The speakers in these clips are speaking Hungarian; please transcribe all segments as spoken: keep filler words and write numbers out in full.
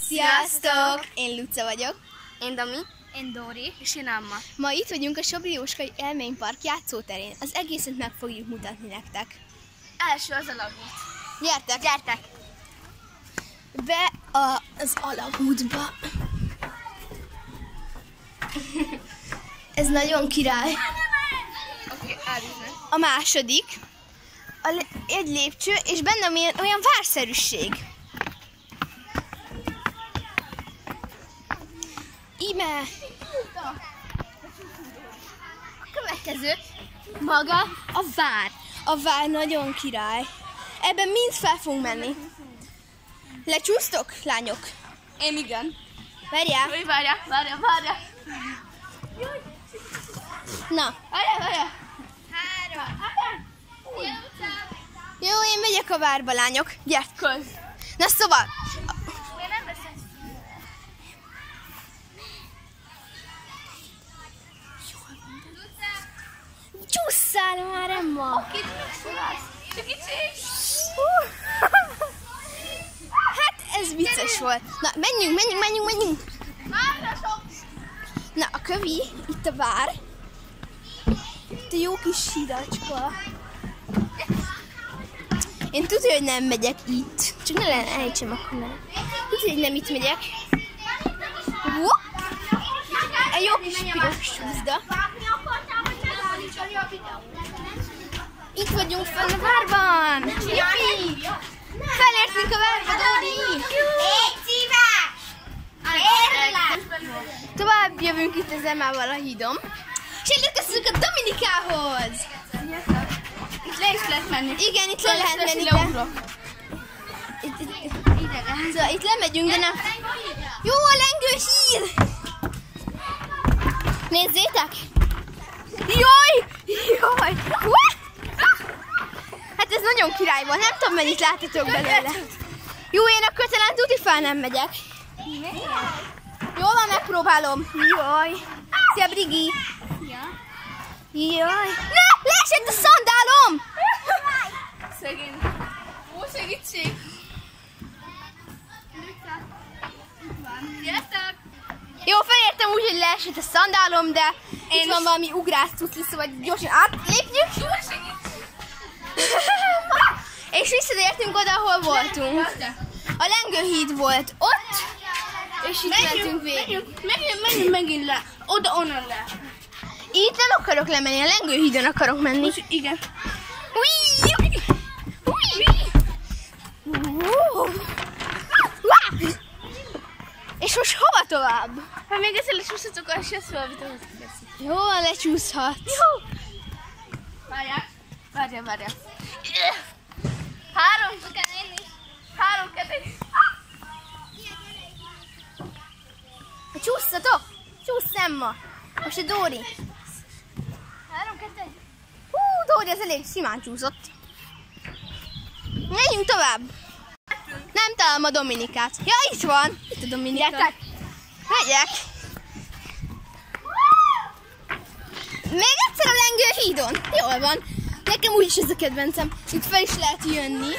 Sziasztok! Én Luca vagyok. Én Dami. Én Dóri. És én Amma. Ma itt vagyunk a Sobrióskai Élménypark játszóterén. Az egészet meg fogjuk mutatni nektek. Első az alagút. Gyertek! Gyertek! Be a, az alagútba. Ez nagyon király. Oké, okay, A második. A le- egy lépcső, és benne olyan, olyan várszerűség. Íme. A következő maga a vár. A vár nagyon király. Ebben mind fel fogunk menni. Lecsúsztok, lányok? Én igen. Várjál. Jaj, várjál, várjál, várjál. Na. Várjál, várjál. Három. Jó, én megyek a várba, lányok. Gyert. Kösz. Na szóval. Én nem veszek. Csúszszál már, Emma. Csak kicsi. Hát ez vicces volt. Na, menjünk, menjünk, menjünk, menjünk. Na, a kövi, itt a vár. Itt a jó kis síracska. Én tudja, hogy nem megyek itt. Csak ne lenne, elejtsem akkor nem. Tudja, hogy nem itt megyek. Hopp. Egy jó kis piros csúszda. Itt vagyunk fenn a várban. Juppi! Felértünk a várba, Dóri! Tovább jövünk itt az Emmával a hídon. És elérkeztünk a Dominikához! Itt le is lehet menni. Igen, itt le lehet menni, de... Itt, itt, itt. Szóval itt lemegyünk, de nem... Jó, a lengő híd! Nézzétek! Jaj! Jaj! Hát ez nagyon király volt, nem tudom, mennyit láttatok belőle. Jó, én akkor talán tuti fel nem megyek. Jó van, megpróbálom. Jaj. Szia, Brigi. Jaj. Ne! Leesett a szandálom! Szegény. Ó, segítség. Sziasztok! Jó, felértem úgy, hogy leesett a szandálom, de én itt van valami ugrás cucli, szóval gyorsan átlépjük. Jó, segíts! És visszatértünk oda, ahol voltunk. A lengőhíd volt ott, és itt mentünk végig. Menjünk, menjünk, menjünk megint le. Oda, onnan le. Itt nem akarok lemenni, a lengőhídon akarok menni. Most igen. Ui! Ui! Uh! Wah! És most hova tovább? Ha még egyszer lecsúszhatok, akkor se szólvítom. Jó, lecsúszhat. Várjál, várjál, várjál. Három, három, kettő. Csúsztatok? Csúszz, Emma. Most a Dóri. Három, kettő. Hú, Dóri, ez elég simán csúszott. Menjünk tovább. Nem találom a Dominikát. Ja, itt van. Itt a Dominika. Gyertek. Megyek. Még egyszer a lengő hídon. Jól van. Nekem úgyis ez a kedvencem. Itt fel is lehet jönni.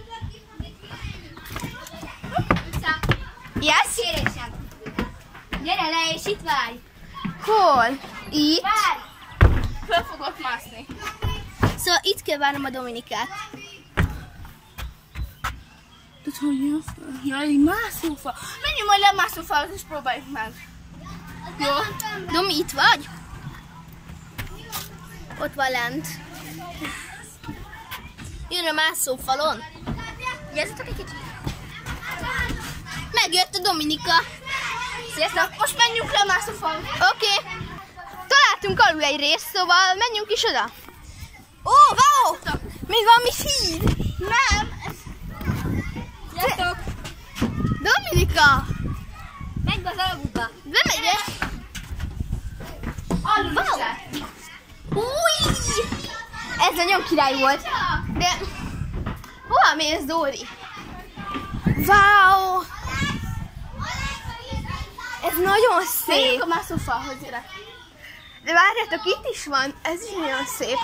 Yes? Kérésem. Gyere le, és itt várj. Hol? Itt? Várj. Föl fogok mászni. Szóval itt kell várnom a Dominikát. Tudod, hogy jön fel? Jaj, mászófa. Menjünk majd le a mászófához, és próbáljuk meg. Jó? Domi, itt vagy? Ott van lent. Jön a mászófalon. Jelzzetek egy kicsit. Megjött a Dominika. Sziasztok, most menjünk le a mászófához. Oké. Okay. Találtunk alul egy részt, szóval menjünk is oda. Ó, wow! Még valami híd. Nem. Sziasztok. Dominika! Menj be az alagútba. Bemegyek. Alul Wow. is le. Új! Ez nagyon király volt. De hova mész, Dóri? Wow! Ez nagyon Menjünk szép. a mászófához, gyere. De várjátok, itt is van. Ez is nagyon szép.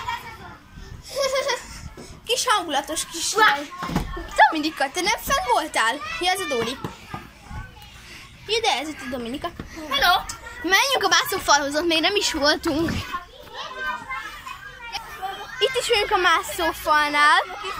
Kis hangulatos kis lány. Dominika, te nem fenn voltál? Ja, ez a Dóri. Ide, ez itt a Dominika. Hello! Menjünk a mászófalhoz, ott még nem is voltunk. Itt is vagyunk a mászófalnál.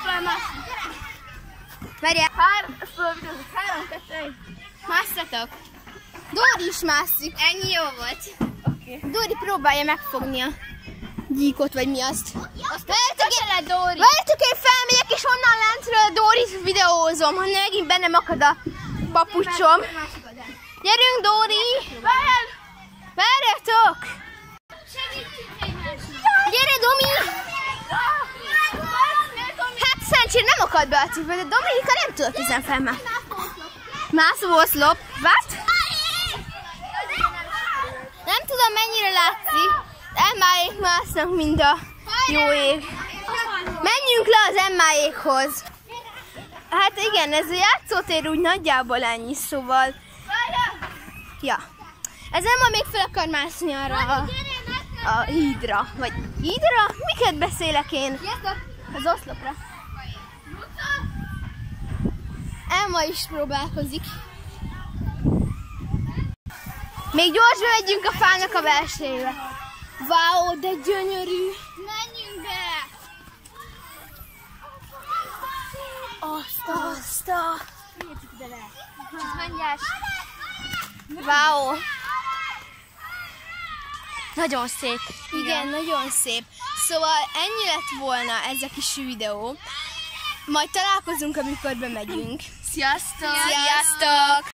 Várjál. Három, fölvideózok. Három, kettő, egy. Másszatok. Dóri is mászik. Ennyi jó volt. Oké. Dóri próbálja megfogni a gyíkot, vagy mi azt. Várjátok, én, Dóri. várjátok, én felmegyek, és onnan lentről Dórit videózom, hogy megint bennem akad a papucsom. Gyerünk, Dóri! Várjál! Várjatok! Segítsünk egymásnak. Gyere, Domi! Hát szerencsére nem akad be a cipő, de Dominika nem tudott ezen felmászni. Mászóoszlop. What? Nem tudom, mennyire látszik. Emmáék másznak, mint a jó ég. Menjünk le az Emmáékhoz. Hát igen, ez a játszótér úgy nagyjából ennyi, szóval... Ja. Ez Emma még fel akar mászni arra a, a hídra. Vagy hídra? Miket beszélek én? Az oszlopra. Emma is próbálkozik. Még gyorsban megyünk a fának a belsejébe. Wow, de gyönyörű! Menjünk be. Azt, azt, a... Hangyás. Wow! Nagyon szép. Igen, nagyon szép. Szóval ennyi lett volna ez a kis videó. Majd találkozunk, amikor bemegyünk. Sziasztok! Sziasztok!